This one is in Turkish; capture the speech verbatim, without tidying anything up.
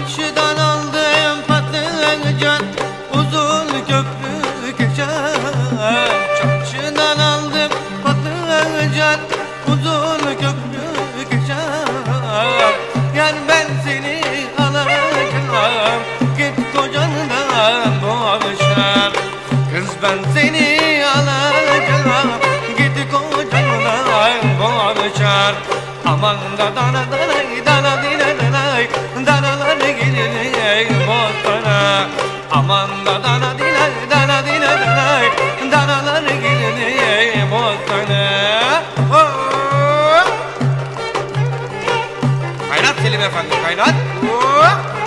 Çarşıdan aldım patlıcan, uzun köprü geçer. Çarşıdan aldım patlıcan, uzun köprü geçer. Gel ben seni alacağım, git kocandan boşar. Kız ben seni alacağım, git kocandan boşar. Aman da dana dana dana dina danay, danalar gelir bostana. Aman da dana dina dana dina danay, danalar gelir bostana. Oh! Kaynat Selim Efendi, kaynat. Oh!